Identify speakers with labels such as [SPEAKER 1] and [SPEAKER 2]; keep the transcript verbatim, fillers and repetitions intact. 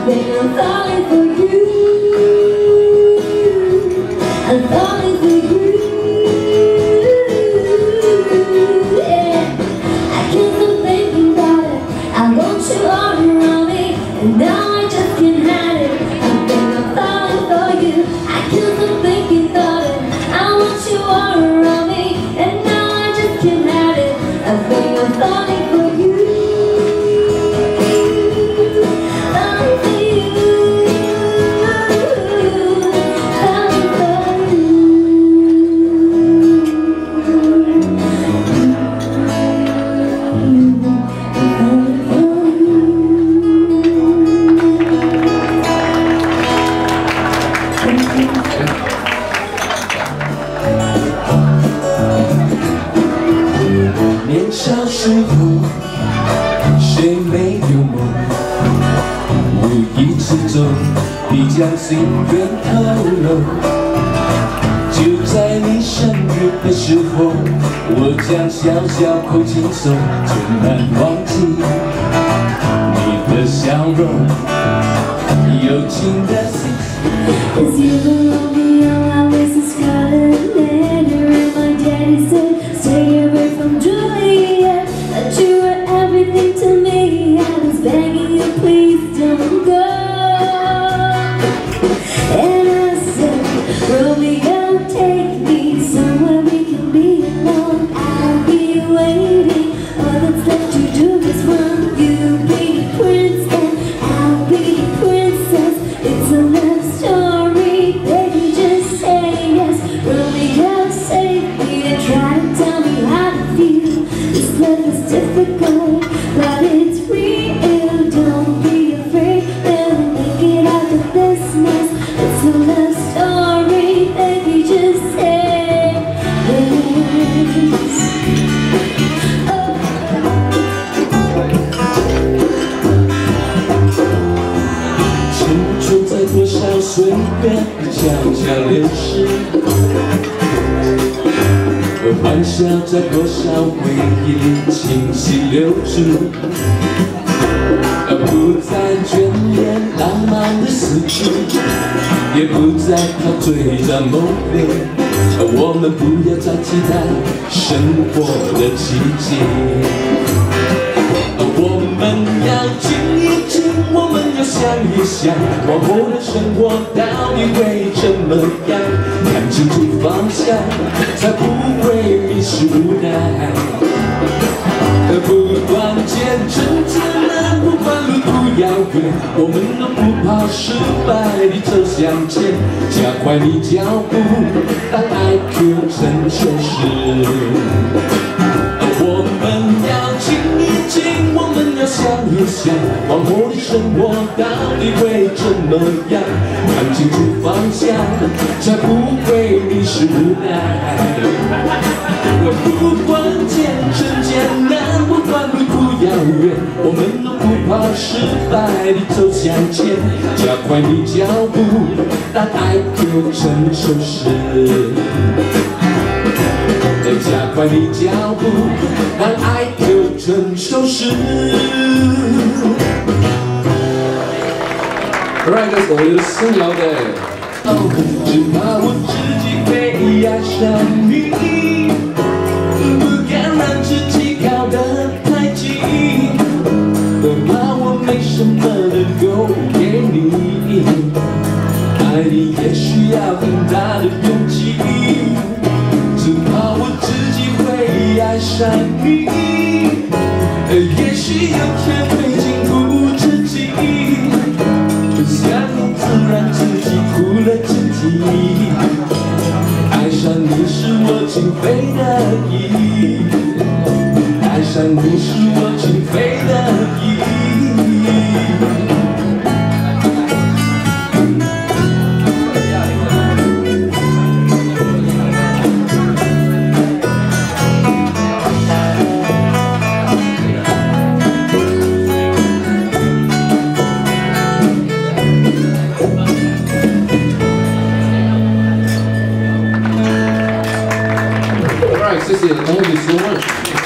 [SPEAKER 1] think I'm falling for you. I'm falling for you. Yeah, I can't stop thinking about it. I want you all around me, and now I just can't hide it. I think I'm falling for you. I can't stop thinking about it. I want you all around me, and now I just can't hide it. I think I'm falling for you. Falling for you. Falling for you.
[SPEAKER 2] 年少时候，谁没有梦？无意之中，你将心愿透露。就在你生日的时候，我将小小口轻松，却难忘记你的笑容，友情的心。
[SPEAKER 1] Cause you were Romeo, I was a scarlet letter, and my daddy said, stay away from Juliet. That you were everything to me. I was begging you, please don't go. And I said, Romeo, take me somewhere we can be alone. I'll be waiting. All that's left to do is run. You be the prince and I'll be the princess. It's a love story, baby, just say yes. Romeo, save me and try to tell me how to feel. This love is difficult, but it's real. Don't be afraid, we'll make it out of this mess. It's a love story, baby, just say yes. Oh.
[SPEAKER 2] 青春在多少岁月悄悄流逝，而欢笑在多少回忆里清晰流逝，而不再眷恋浪漫的四季，也不再陶醉在梦里，而我们不要再期待生活的奇迹。 我们要静一静，我们要想一想，往后的生活到底会怎么样？看清楚方向，才不会迷失无奈。不管前程艰难，不管路途遥远，我们都不怕失败地走向前，加快你脚步，当爱 Q 成现实。我们要静一静。 我们要想一想，往后的生活到底会怎么样？看清楚方向，才不会迷失无奈。不管前程艰难，不管路途遥远，我们都不怕失败地走向前，加快你脚步，当爱 Q 成熟时。 加快你脚步，让爱 Q 成熟时。Alright， 这首歌是孙瑶的。哦，只怕我自己会爱上你，不敢让自己靠得太近，我怕我没什么能够给你，爱你也需要很大的勇气。 只怕我自己会爱上你，也许有天会情不自禁，想用字让自己苦了自己。爱上你是我情非得已，爱上你是我情非得已。 谢谢，Thank you so much。